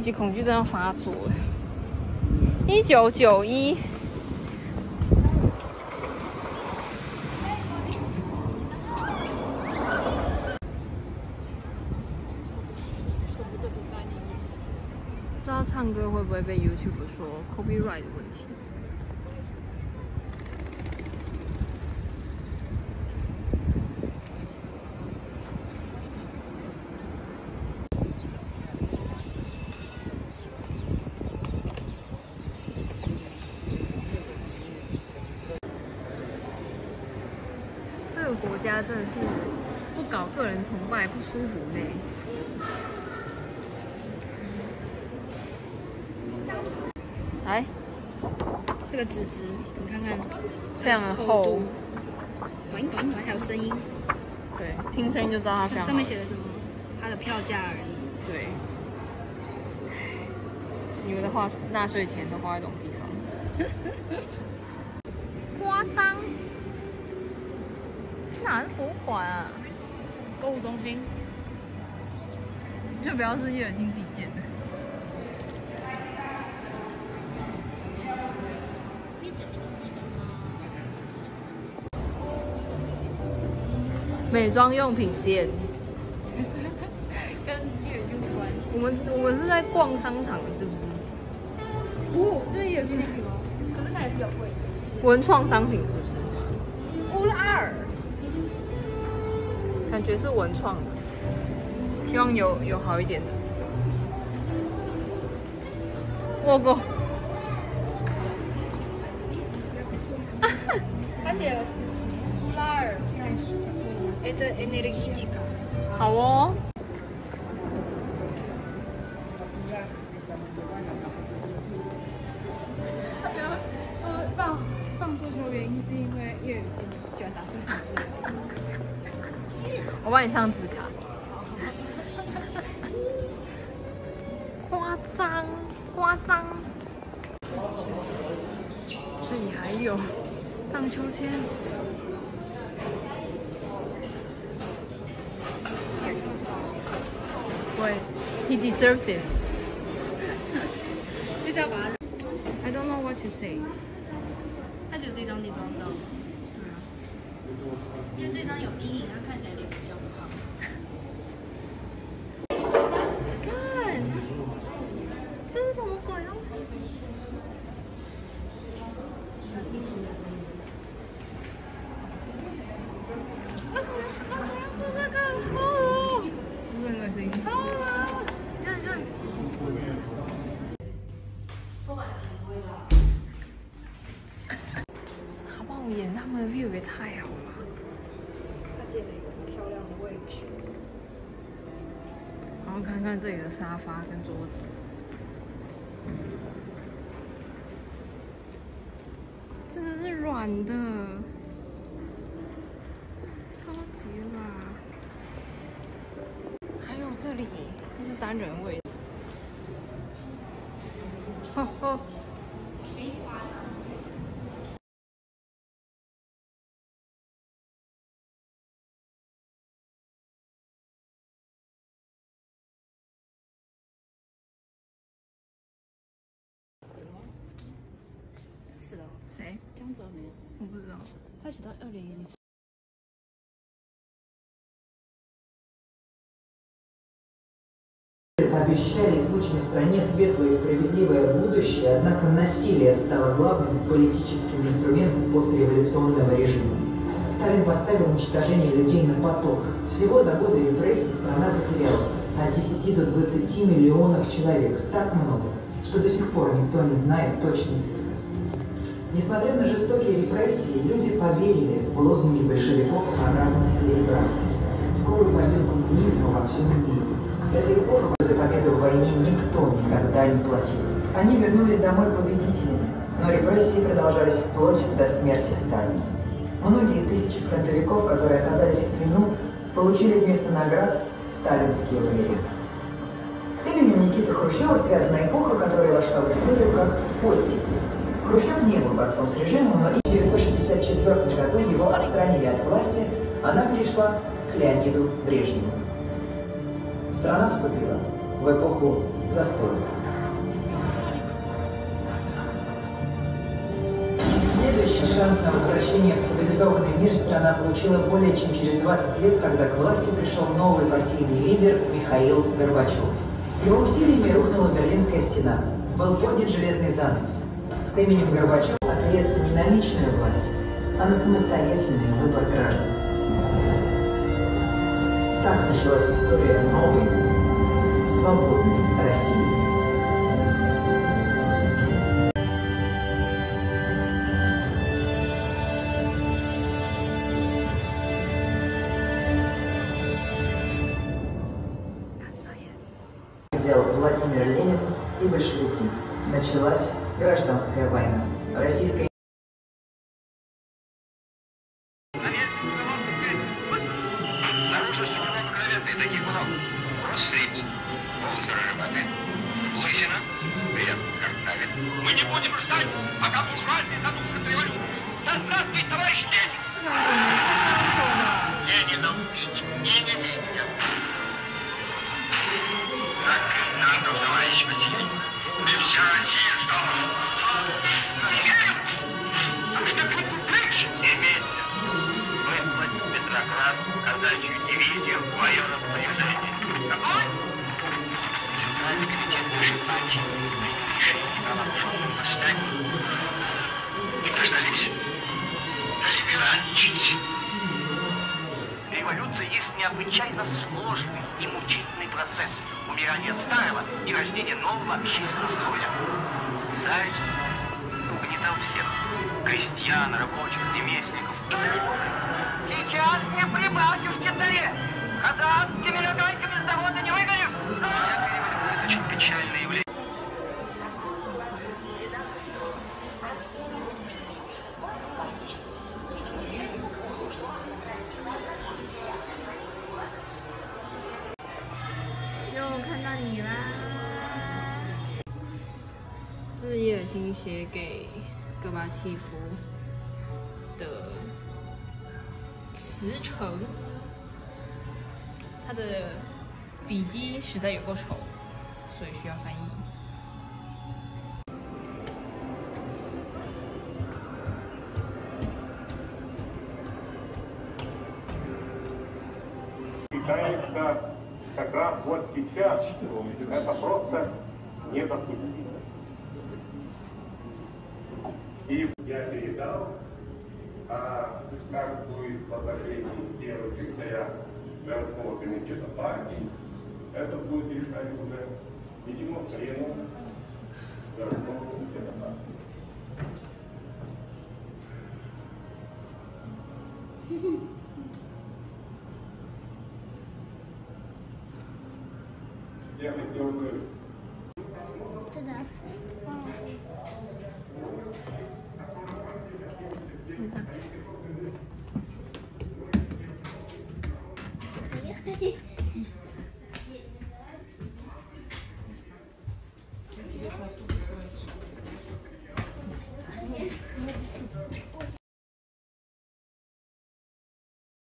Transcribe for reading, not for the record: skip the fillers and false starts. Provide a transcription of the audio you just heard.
级恐惧症要发作了。1991。不知道唱歌会不会被 YouTube 说 copyright 的问题？这个国家真的是不搞个人崇拜不舒服呢。来， 这个纸质，你看看， 非常的厚， 短短短，还有声音。 对，听声音就知道它非常好。 上面写的什么？它的票价而已。 对，你们的话，纳税钱都花在这种地方，夸张。哪是博物馆啊？ 购物中心。 就不要是叶尔钦自己建的。美妆用品店， 跟叶尔钦无关。 我们是在逛商场，是不是？ 哦，这叶尔钦那个吗？可是它也是比较贵。 文创商品是不是？ 乌拉尔， 感觉是文创的，希望有好一点的。我靠！ 它写乌拉尔energetica。 好哦。 他不要说放桌球原因是因为叶尔钦喜欢打这个字。 我帮你上字卡。夸张，夸张。这里还有荡秋千。对 ，He deserves it。 就是要把它。 I don't know what to say。 它只有这张那张照。因为这张有阴影，它看起来脸比较不好。 看，这是什么鬼东西？为什么要做这个？好恶！是不是很恶心？好恶！你看，你看。傻爆眼，他们的 view 也太好了。 他建了一个很漂亮的位置。 然后看看这里的沙发跟桌子，这个是软的，超级软。还有这里，这是单人位。呵呵。 死了？ 谁？ 江泽民？ 我不知道。 他写到2010。 Обещали излученной стране светлое и справедливое будущее, однако насилие стало главным политическим инструментом постреволюционного режима. Сталин поставил уничтожение людей на поток. Всего за годы репрессий страна потеряла от 10 до 20 миллионов человек. Так много, что до сих пор никто не знает точной цифры. Несмотря на жестокие репрессии, люди поверили в лозунги большевиков о равенстве и братстве. Скорую победу коммунизма во всем мире. Эта эпоха за победу в войне никто никогда не платил. Они вернулись домой победителями, но репрессии продолжались вплоть до смерти Сталина. Многие тысячи фронтовиков, которые оказались в плену, получили вместо наград сталинские лавры. С именем Никиты Хрущева связана эпоха, которая вошла в историю как оттепель. Хрущев не был борцом с режимом, но в 1964 году его отстранили от власти, она перешла к Леониду Брежневу. Страна вступила в эпоху застоя. Следующий шанс на возвращение в цивилизованный мир страна получила более чем через 20 лет, когда к власти пришел новый партийный лидер Михаил Горбачев. Его усилиями рухнула Берлинская стена, был поднят железный занавес. С именем Горбачева опереться не на личную власть, а на самостоятельный выбор граждан. Так началась история новой, свободной России. Взял Владимир Ленин и большевики. Началась гражданская война. Российская Наружности кровавых таких много. Рост средний, волосы рыжеватые, лысина, приятно картавит. Мы не будем ждать, пока буржуазия задушит революцию. Да здравствует товарищ Ленин! Ленина убить и не видят. Так и надо, товарищ Василий. Мы вся Россия ждала. Не верим? А что будет дальше? Немедленно. Выслать в Петроград казачью дивизию в военном снаряжении. Какой? Центральный комитет нашей партии. Решение о вооруженном восстании. Не дождались. Толерантничать. Революция есть необычайно сложный и мучительный процесс умирания старого и рождения нового общественного строя. Царь угнетал всех – крестьян, рабочих, ремесленников. Сейчас не при батюшке царе! Казанскими рогайками с завода не выгонишь! Всякая революция – очень печальное явление. 这是叶尔钦写给戈巴契夫的辞呈，他的笔迹实在有够丑，所以需要翻译。 Считается, как раз вот сейчас это просто недопустимо. И я передал, а как будет положение первого секретаря городского комитета партии, это будет решать уже, видимо, пленум городского комитета партии. Я хотел бы... Поехали.